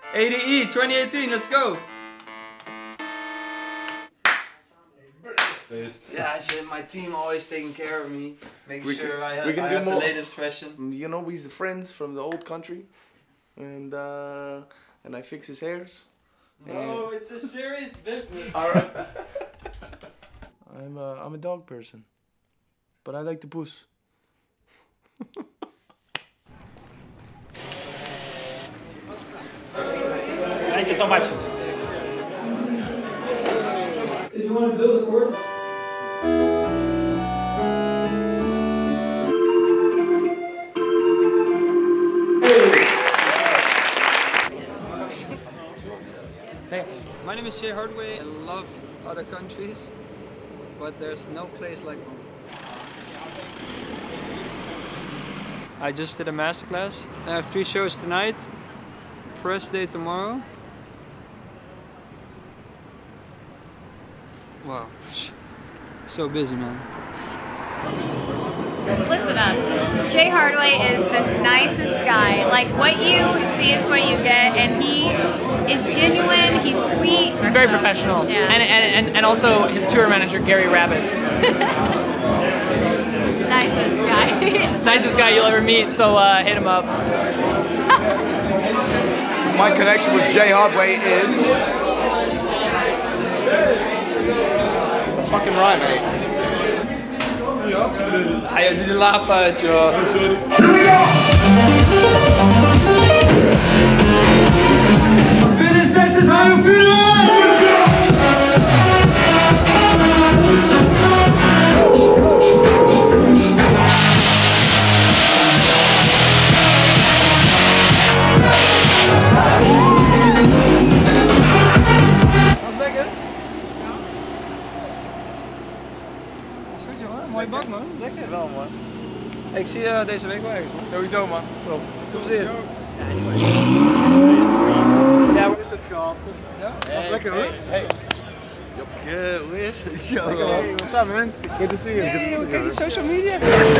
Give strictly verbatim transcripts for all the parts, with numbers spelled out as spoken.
A D E twenty eighteen, let's go! Yeah, so my team always taking care of me, making we sure can, I have, we can I do have more. the latest fashion. You know, we're friends from the old country, and uh, and I fix his hairs. No, it's a serious business. Alright. I'm a, I'm a dog person, but I like to puss. Thank you so much. If you want to build a court. Thanks. My name is Jay Hardway. I love other countries, but there's no place like home. I just did a masterclass. I have three shows tonight, press day tomorrow. Wow, so busy, man. Listen up. Jay Hardway is the nicest guy. Like, what you see is what you get, and he is genuine, he's sweet. He's very professional. Yeah. And, and, and also his tour manager, Gary Rabbit. Nicest guy. Nicest guy you'll ever meet, so uh, hit him up. My connection with Jay Hardway is... That's fucking right, mate. Hij doet de laap uit, joh. Finish sessions, high op Mooie bak, man. Lekker wel, man. Hey, ik zie je uh, deze week wel ergens, man. Sowieso, man. Kom, kom eens hier. Ja, hoe is het gehad? Ja? Hey, was lekker, hoor. Hey, hey. Jokke, hoe is het? Yo. Hey, what's up, man? Good to see you. Hey, hoe kijk je social media?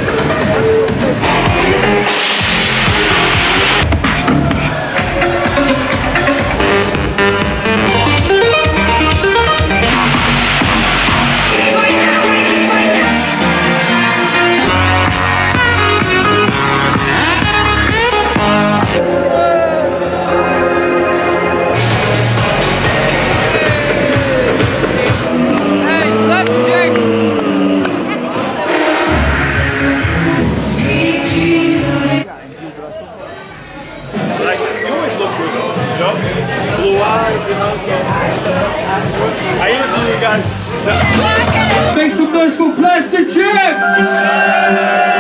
Blue eyes, you know, so I interview you guys. Make some noise for Plastic Chicks!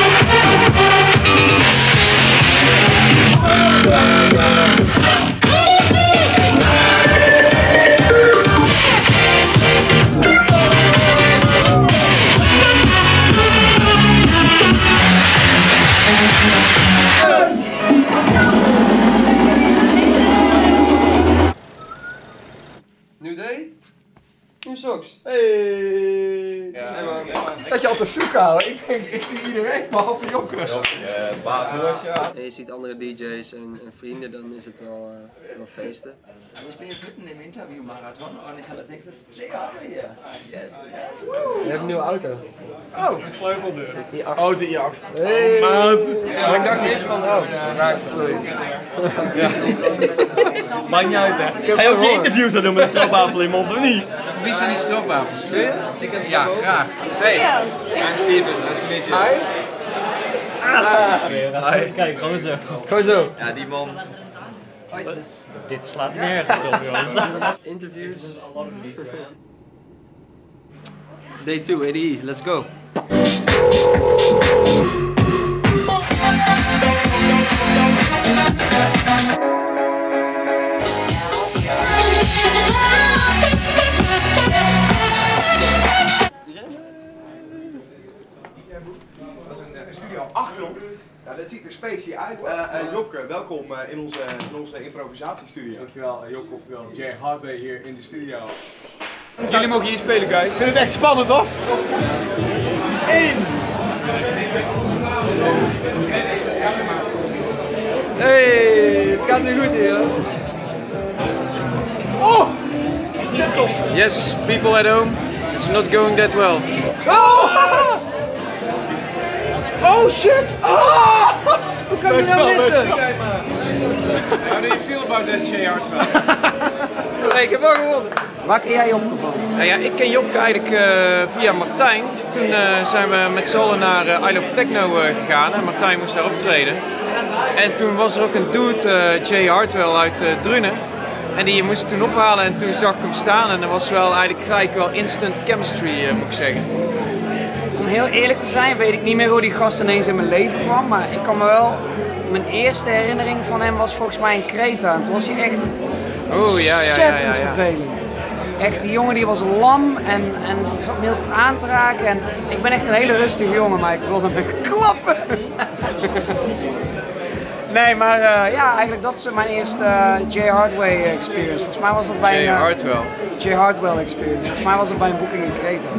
New day? New socks. Hey! Ja, nee, man. dat je altijd zoek houden. Ik denk, ik zie iedereen behalve Jokke. Ja, basis. Ja. En je ziet andere D J's en, en vrienden, dan is het wel, uh, wel feesten. Also ich bin jetzt mitten im Interview-Marathon und ich habe als nächstes Jay Hardway hier. Yes! Je hebt een nieuwe auto. Oh! Met vleugeldeur. Oh, de jacht. Hey! Maat! Maar ik dacht eerst van, oh, raakt sorry. Maakt niet uit, hè. Ga je ook je interviews doen met een stroopwafel in je mond, of niet? Wie zijn die stroopwafels? Ik heb Ja, graag. Hey, I'm Steven. Nice to meet you. Hi! Ah. Kijk, gewoon zo. Gewoon zo. Ja, die man. Dit slaat nergens op, jongens. Interviews. Day two, A D E, let's go. Dat is een, een studio achtergrond. Nou, dit ziet er specie uit. Uh, uh, Jokke, welkom uh, in, onze, in onze improvisatiestudio. Dankjewel, Jokke, oftewel Jay Hardway hier in de studio. Jullie mogen hier spelen, guys. Ik vind het echt spannend, hoor. Eén. Hey, het gaat nu goed hier. Oh! Yes, people at home, it's not going that well. Oh! Oh shit! Oh! Hoe kan je nou missen? How do you feel about that, Jay Hartwell? Hey, ik heb wel gewonnen. Waar ken jij opgevallen? Nou ja, ik ken Jopke eigenlijk uh, via Martijn. Toen uh, zijn we met z'n allen naar uh, I Love Techno uh, gegaan en Martijn moest daar optreden. En toen was er ook een dude, uh, Jay Hartwell uit uh, Drunen. En die moest ik toen ophalen en toen zag ik hem staan en dat was wel eigenlijk gelijk wel instant chemistry, uh, moet ik zeggen. Om heel eerlijk te zijn weet ik niet meer hoe die gast ineens in mijn leven kwam, maar ik kan me wel... Mijn eerste herinnering van hem was volgens mij in Kreta en toen was hij echt oh, ja, ja, ontzettend ja, ja, ja. vervelend. Echt, die jongen die was lam en, en zat me heel tijd aan te raken en ik ben echt een hele rustige jongen, maar ik wilde hem klappen. Nee, maar uh, ja, eigenlijk dat is mijn eerste uh, Jay Hardway experience. Volgens mij was dat bij Jay een uh, Hartwell. Jay Hardwell experience. Volgens mij was dat bij een boeking in Kreta.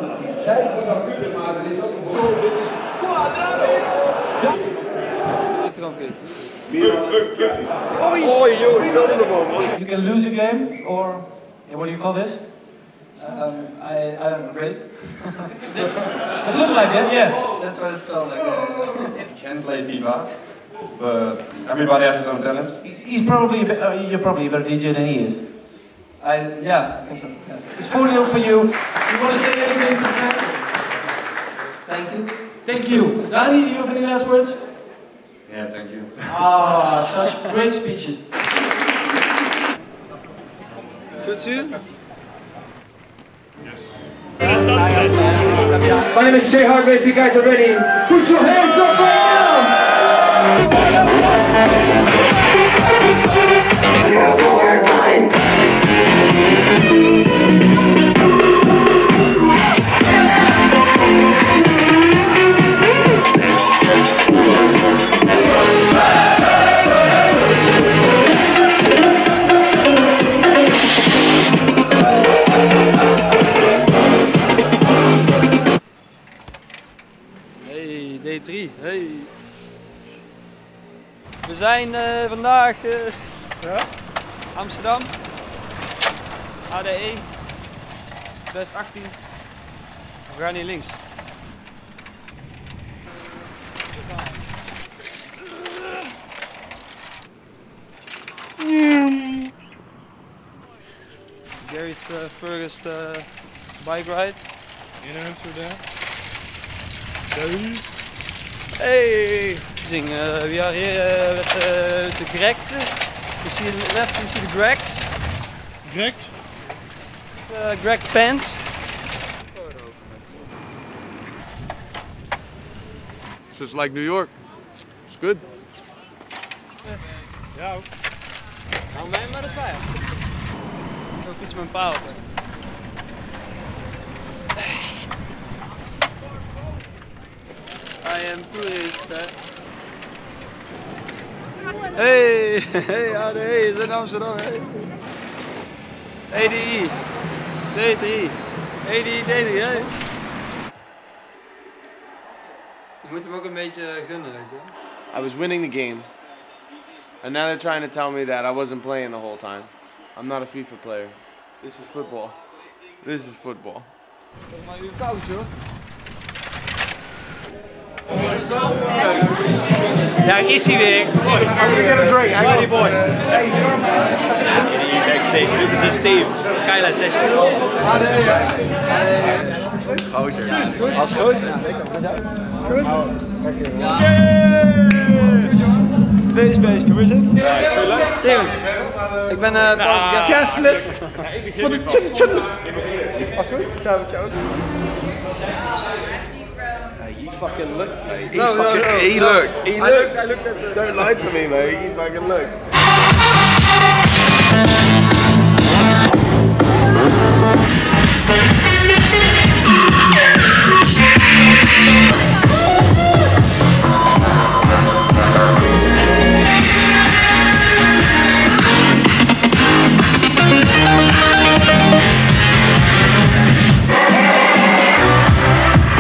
Oei, oei, joh, tel hem op, man. You can lose a game, or what do you call this? Um, I, I don't know, great. It looked like it, yeah. That's what it felt like. You can play FIFA, but everybody has his own talents. He's, he's probably, a bit, uh, you're probably a better D J than he is. I, yeah, I think so. Yeah. It's four nil for you. You want to say anything to the fans? Thank you. Thank you. Dani, do you have any last words? Yeah, thank you. Ah, such great speeches. Suits you? My name is Jay Hardway. If you guys are ready, put your hands up right Hey, D drie, hey. We zijn uh, vandaag uh, ja? Amsterdam, A D E, West achttien. We gaan hier links. Gary's uh, first uh, bike ride in Amsterdam. Hey! Uh, we are here uh, with uh, the Gregt. You see the left, you see the Gregt. Gregt? Uh, Gregt pants. Just like New York. It's good. Ja ook. Nou, mij maar erbij. Ook iets met een paal. I am tourist. Hey, hey, A D E is in Amsterdam. Hey. A D E, D drie, A D E, D drie, hey. Je moet hem ook een beetje gunnen, weet je. I was winning the game, and now they're trying to tell me that I wasn't playing the whole time. I'm not a FIFA player. This is football. This is football. Volgens mij nu koud, joh. Daar is hij weer. Boy, I'm gonna get a drink. I got you, boy. Hey, you're backstage. Lucas en Steve. Skyline Session. Gozer. Alles goed? Goed? Feestbeest, hoe is het? Ja, ik vind het leuk. Steven, ik ben uh, nou, guestlist van de Chun Chun. Alles goed? Ciao, ciao. He fucking looked, mate. He no, fucking, no, no. he looked. He I looked. looked, I looked at the... Don't lie to me, mate. He fucking looked.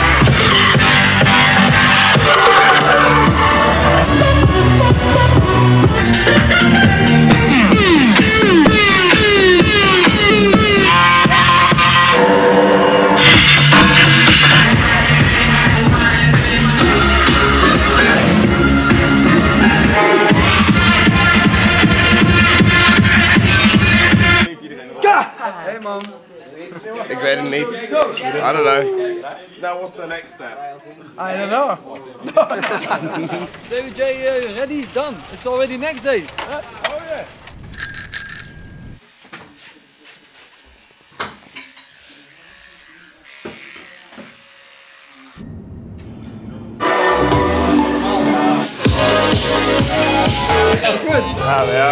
now. Hey mom. Ik weet het niet. I don't know. Now what's the next step? I don't know. David J, uh, ready? Done. It's already next day. Huh? Oh yeah. Dat is goed. Ja, ja.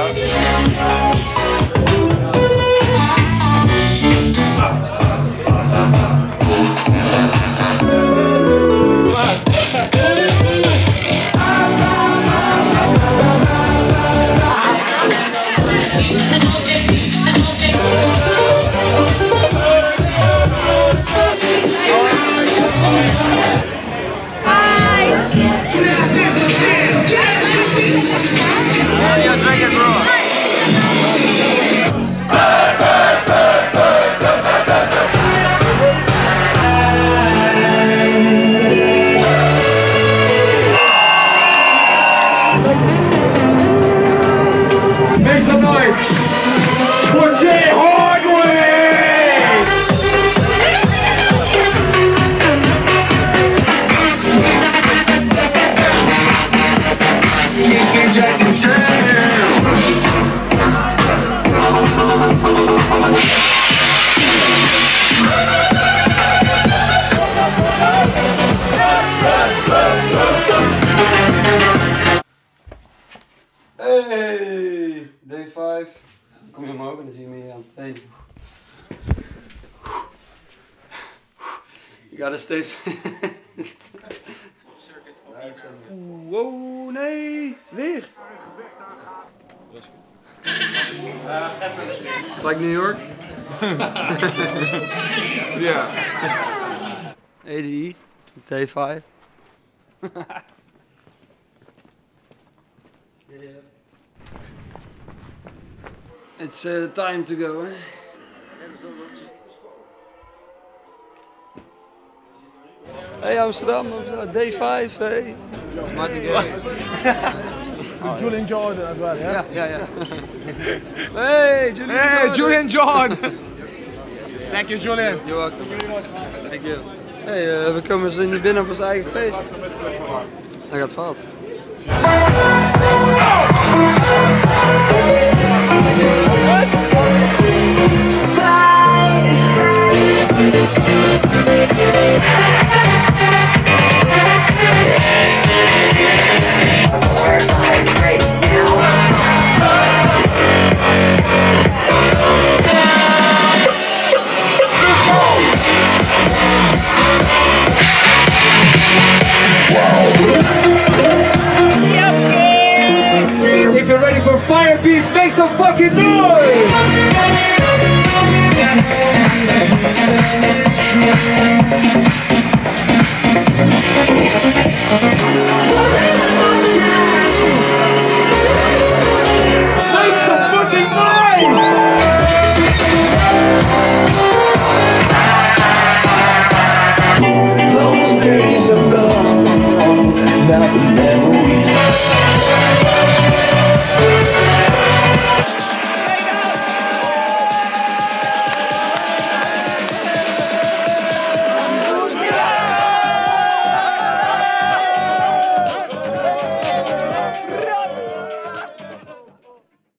Make some noise for Jay Hardway! Hey, day vijf. Kom je omhoog en dan zie je me hier aan. Hey. You gotta stay fit. Wow, nee, weer. It's like New York. Ja. A D E, day vijf. It's uh, time to go, eh? Hey Amsterdam, day vijf, hey. Martin Garrix. Julian Jordan as well, yeah? Ja, ja, ja. Hey, Julian Hey, Jordan. Julian Jordan! Thank you, Julian. You're welcome. Thank you. Hey, uh, we komen zo niet binnen op ons eigen feest. Dat gaat fout. If you're ready for fire beats, make some fucking noise!